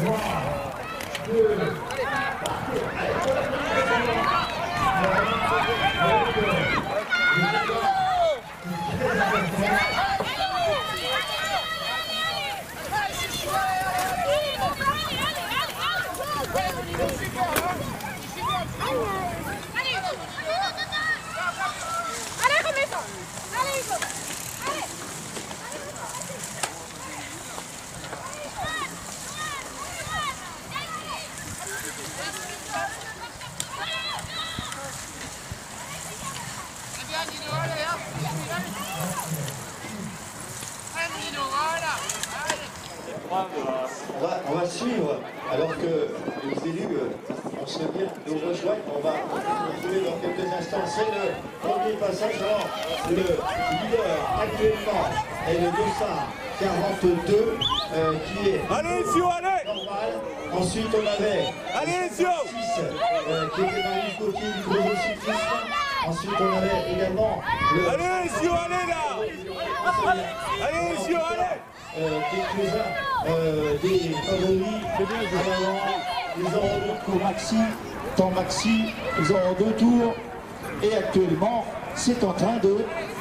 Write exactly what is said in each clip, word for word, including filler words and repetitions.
On va, on va suivre, alors que les élus vont se bien nous rejoindre. On va retrouver dans quelques instants. C'est le premier passage. Alors, le leader actuellement est le Dossard quarante-deux, euh, qui est allez, Sio, allez normal. Ensuite, on avait allez, Sio six, euh, qui était Marie Gauthier du gros cyclisme. Ensuite, on avait également le... Allez, Sio, allez là allez, Sio, allez Euh, quelques-uns euh, des favoris en avant. Ils auront deux tours maxi, temps maxi, ils auront deux tours. Et actuellement, c'est en train de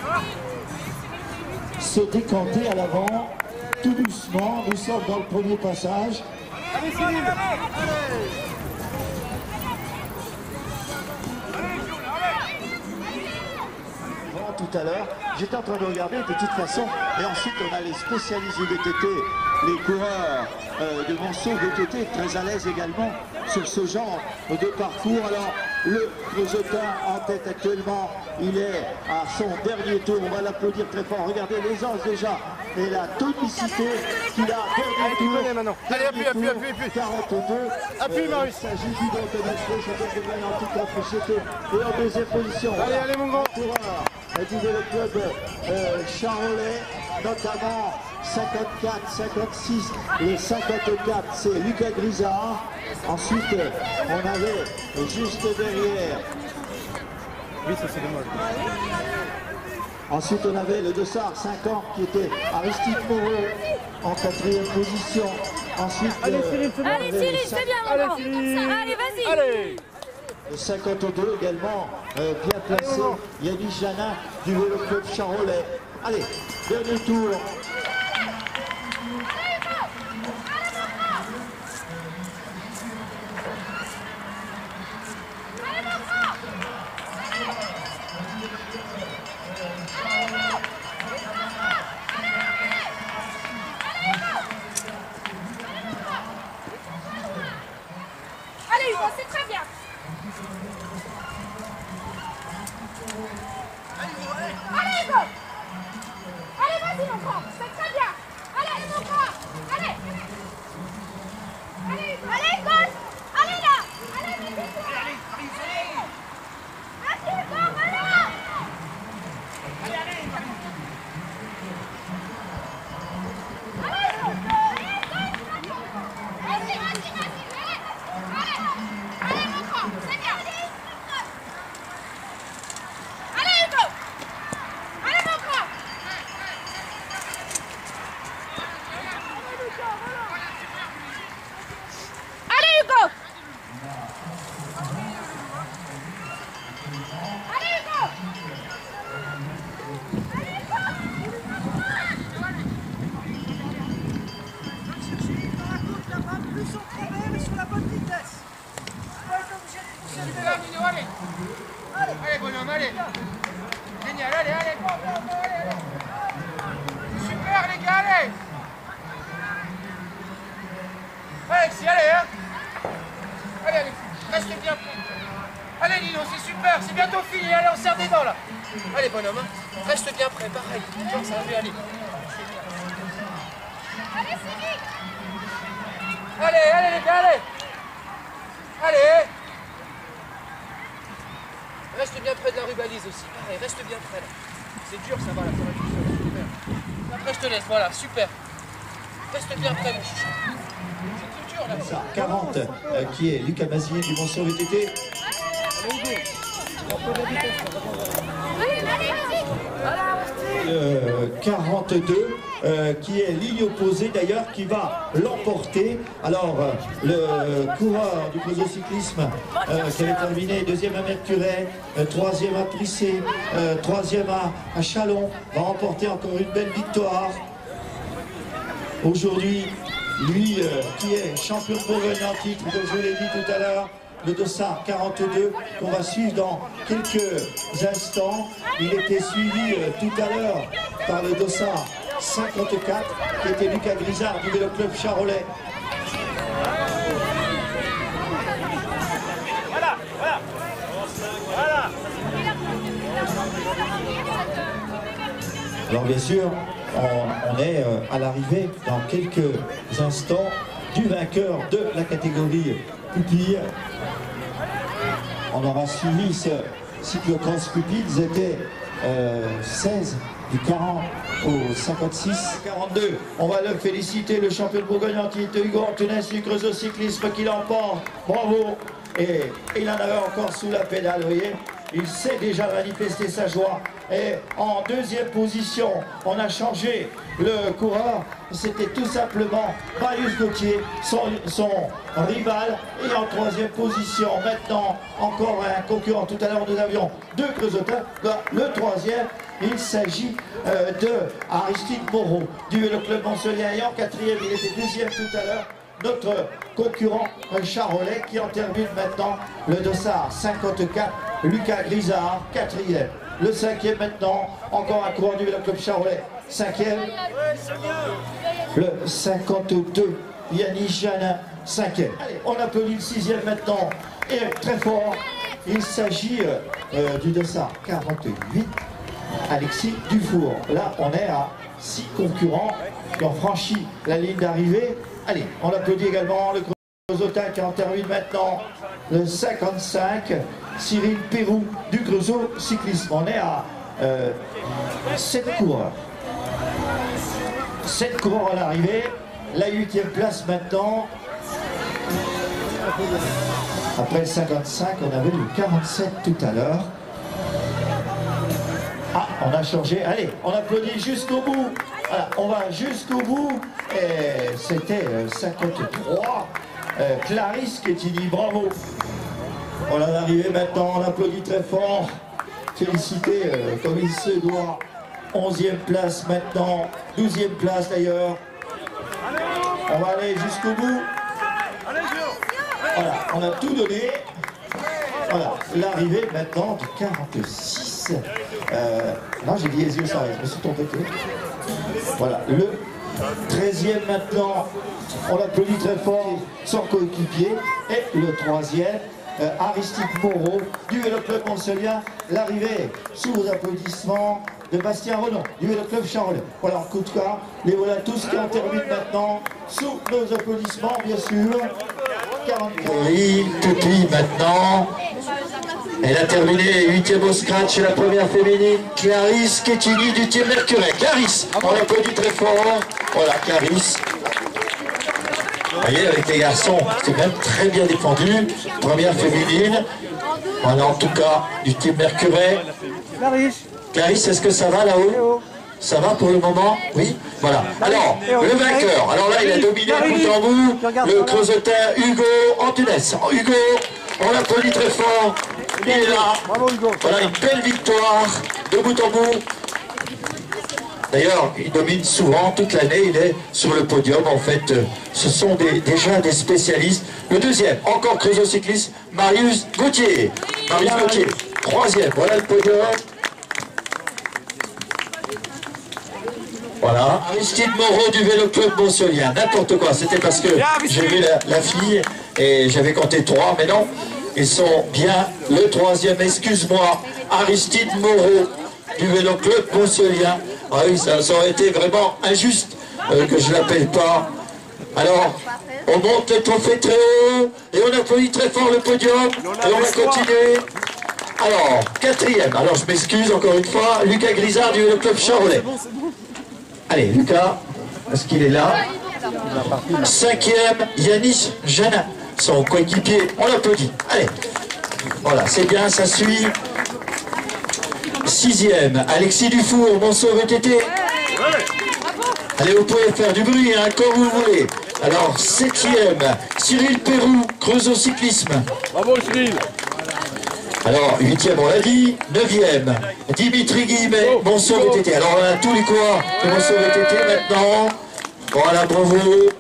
se décanter à l'avant, tout doucement. Nous sommes dans le premier passage. Allez, Cyril. Tout à l'heure, j'étais en train de regarder de toute façon, et ensuite on a les spécialistes du V T T, les coureurs euh, de Monceau V T T, très à l'aise également sur ce genre de parcours. Alors le Creusetin en tête actuellement, il est à son dernier tour, on va l'applaudir très fort. Regardez l'aisance déjà et la tonicité qu'il a. Dernier tour, maintenant. Allez, appuie, appuie, appuie, appuie. quarante-deux. Appuie, Marius. Il s'agit du Don Tonasco, champion de gagne en titre contre C T, et en deuxième position. Allez, allez, mon grand. Coureur du vélo club euh, Charolais, notamment cinquante-quatre, cinquante-six et cinquante-quatre, c'est Lucas Grisard. Ensuite, on avait juste derrière. Oui, ça c'est dommage. Ensuite, on avait le Dossard cinquante qui était Aristide Moreau en quatrième position. Ensuite, allez, Cyril, c'est bon. Allez, Cyril, c'est bien, allez, maman. Cyril. Comme ça, allez, vas-y. Allez. Le cinquante-deux également, euh, bien placé, Yannick Janin du vélo club Charolais. Allez, dernier tour. Allez, Hugo, c'est très bien. Allez, Hugo. Allez, vas-y, mon grand. C'est très bien. Allez, mon grand. Allez. Allez, Hugo. Allez, Hugo. Allez, là. Allez, vas-y. Allez, vas-y, Hugo, voilà. Allez, allez. Allez, Hugo. Vas-y, vas-y, vas-y. Allez. Allez, mon grand. C'est bien. Allez, Hugo. Allez, mon grand. Allez, Hugo. Allez, Hugo. Plus en travers et sur la bonne vitesse. Pas être obligé de pousser le vélo. Allez, allez, allez, bonhomme, allez. Génial, allez, allez, bon, bon, bon, allez, allez. Super, les gars, allez. Alexis, allez, hein. Allez, Alexis, reste bien prêt. Allez, Lino, c'est super, c'est bientôt fini, allez, on serre des dents, là. Allez, bonhomme, hein. Reste bien prêt, pareil. Tiens, ça va mieux, allez. Allez, Cyril. Allez, allez, les gars, allez. Allez. Reste bien près de la rubalise aussi. Pareil, reste bien près là. C'est dur, ça va là, ça va tout seul. Super. Après, je te laisse, voilà, super. Reste bien près, mon chouchou. C'est tout dur là. quarante, euh, qui est Lucas Mazier du Monceau V T T. Allez, allez, vas-y. Le quarante-deux, euh, qui est ligne opposée d'ailleurs, qui va l'emporter. Alors, euh, le coureur du Creusot Cyclisme euh, qui avait terminé deuxième à Mercurey, euh, troisième à Prissé, euh, troisième à, à Châlons, va remporter encore une belle victoire. Aujourd'hui, lui euh, qui est champion de Bourgogne en titre, comme je vous l'ai dit tout à l'heure, le Dossard quarante-deux, qu'on va suivre dans quelques instants. Il était suivi euh, tout à l'heure par le Dossard cinquante-quatre, qui était Lucas Grisard du Vélo Club Charolais. Voilà, voilà. Voilà. Alors bien sûr, on, on est euh, à l'arrivée dans quelques instants du vainqueur de la catégorie pupille. On aura suivi ce cyclocross pupille, ils étaient euh, seize du quarante au cinquante-six. quarante-deux, on va le féliciter, le champion de Bourgogne en titre, Hugo Antunes du Creusot Cyclisme qui l'emporte. Bravo! Et il en avait encore sous la pédale, vous voyez. Il sait déjà manifester sa joie. Et en deuxième position, on a changé le coureur. C'était tout simplement Marius Gauthier, son, son rival. Et en troisième position, maintenant, encore un concurrent. Tout à l'heure, nous avions deux Creusotins. Le troisième, il s'agit euh, de Aristide Moreau du Vélo Club Montcellier. Et en quatrième, il était deuxième tout à l'heure. Notre concurrent Charolais qui en termine maintenant le Dossard cinquante-quatre, Lucas Grisard, quatrième. Le cinquième maintenant, encore un courant du Vélo Club Charolais, cinquième. Le cinquante-deux, Yannick Janin, cinquième. Allez, on applaudit le sixième maintenant, et très fort. Il s'agit euh, du Dossard quarante-huit, Alexis Dufour. Là, on est à six concurrents qui ont franchi la ligne d'arrivée. Allez, on applaudit également le Creusotin qui en termine maintenant le cinquante-cinq, Cyril Pérou du Creusot Cyclisme. On est à euh, sept coureurs. sept coureurs à l'arrivée. La huitième place maintenant. Après le cinquante-cinq, on avait le quarante-sept tout à l'heure. Ah, on a changé. Allez, on applaudit jusqu'au bout. Voilà, on va jusqu'au bout. Et c'était euh, cinquante-trois. Euh, Clarisse Quettini, bravo. On est arrivé maintenant, on applaudit très fort. Félicité euh, comme il se doit. onzième place maintenant, douzième place d'ailleurs. On va aller jusqu'au bout. Voilà, on a tout donné. Voilà, l'arrivée maintenant du quarante-six. Euh, non, j'ai dit les yeux, ça, je me suis trompé. Voilà, le treizième maintenant, on applaudit très fort son coéquipier. Et le troisième, euh, Aristide Moreau du Vélo Club Montcellier. L'arrivée sous vos applaudissements de Bastien Renaud du Vélo Club Charolais. Voilà, en coup de cas, les voilà tous qui en terminent maintenant sous nos applaudissements, bien sûr. quarante-quatre. Oui, Tupi maintenant. Elle a terminé huitième au scratch, la première féminine, Clarisse Quettini du Team Mercurey. Clarisse, on l'applaudit très fort. Voilà, Clarisse. Vous voyez, avec les garçons, c'est même très bien défendu. Première féminine. Voilà, en tout cas, du Team Mercurey. Clarisse. Clarisse, est-ce que ça va là-haut? Ça va pour le moment? Oui. Voilà. Alors, le vainqueur. Alors là, il a dominé le bout en bout. Le Creusotin Hugo Antunes. Hugo, on l'applaudit très fort. Il est là. Voilà une belle victoire de bout en bout. D'ailleurs, il domine souvent, toute l'année, il est sur le podium. En fait, ce sont des, déjà des spécialistes. Le deuxième, encore Creusot Cyclisme, Marius Gauthier. Marius Gauthier, troisième, voilà le podium. Voilà, Aristide Moreau du Vélo Club Montcellier, n'importe quoi, c'était parce que j'ai vu la, la fille et j'avais compté trois, mais non, ils sont bien le troisième, excuse-moi, Aristide Moreau du Vélo Club Montcellier. Ah oui, ça, ça aurait été vraiment injuste euh, que je ne l'appelle pas. Alors, on monte le trophée très haut et on applaudit très fort le podium et on va continuer. Alors, quatrième, alors je m'excuse encore une fois, Lucas Grisard du Vélo Club Charolais. Allez, Lucas, est-ce qu'il est là? Cinquième, Yannick Janin, son coéquipier, on l'applaudit. Allez, voilà, c'est bien, ça suit. Sixième, Alexis Dufour, Monceau V T T. Allez, vous pouvez faire du bruit, hein, quand vous voulez. Alors, septième, Cyril Pérou, Creusot Cyclisme. Bravo Cyril. Alors, huitième, on l'a dit. Neuvième, Dimitri Guillemet, Monceau V T T. Alors, on a tous les coureurs de Monceau V T T maintenant. Voilà, bravo.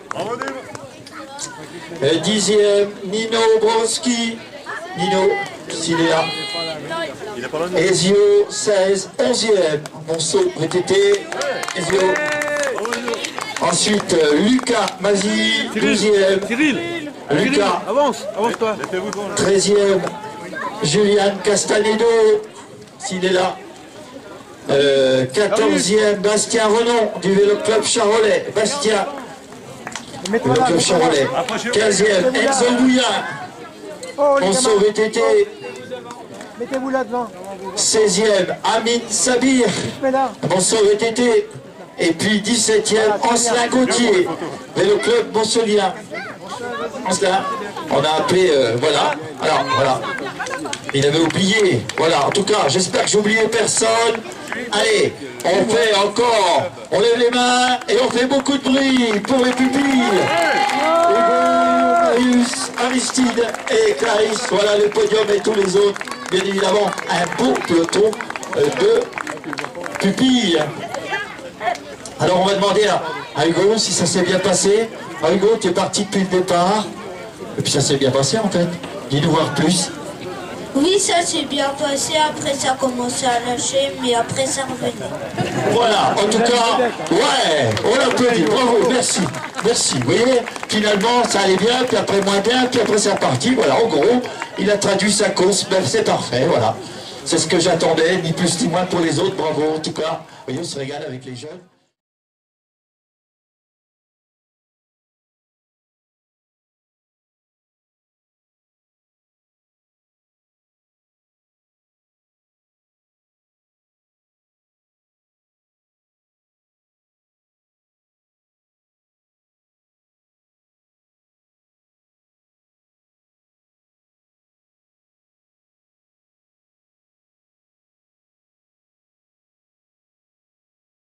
Euh, dixième, Nino Bronski. Nino, s'il est là. Ezio, seize. onzième, Monceau V T T. Ezio. Ensuite, euh, Lucas Mazzi, douzième. Cyril. Lucas. Avance, avance-toi. treizième, Julian Castanedo, s'il est là. Euh, quatorzième, Bastien Renon, du Vélo Club Charolais. Bastien, Vélo Club Charolais. quinzième, Enzo Bouillard, Oh, les Monceau V T T. mettez-vous là devant. seizième, Amine Sabir, Mais là, Monceau V T T. Et puis dix-septième, Ancelin Gauthier, Vélo Club Monceaulien. Ancelin, on a appelé, euh, voilà, alors voilà, il avait oublié, voilà, en tout cas, j'espère que j'ai oublié personne. Allez, on fait encore, on lève les mains et on fait beaucoup de bruit pour les pupilles. Hugo, Marius, Aristide et Clarisse, voilà le podium et tous les autres, bien évidemment, un beau peloton euh, de pupilles. Alors on va demander à, à Hugo si ça s'est bien passé. Ah, Hugo, tu es parti depuis le départ. Et puis ça s'est bien passé en fait. Dis-nous voir plus. Oui, ça s'est bien passé. Après, ça a commencé à lâcher, mais après, ça revenait. Voilà, en tout cas, ouais, on l'applaudit, bravo, merci, merci. Vous voyez, finalement, ça allait bien, puis après moins bien, puis après c'est reparti. Voilà, en gros, il a traduit sa course, ben, c'est parfait, voilà. C'est ce que j'attendais, ni plus ni moins pour les autres, bravo. En tout cas, vous voyez, on se régale avec les jeunes.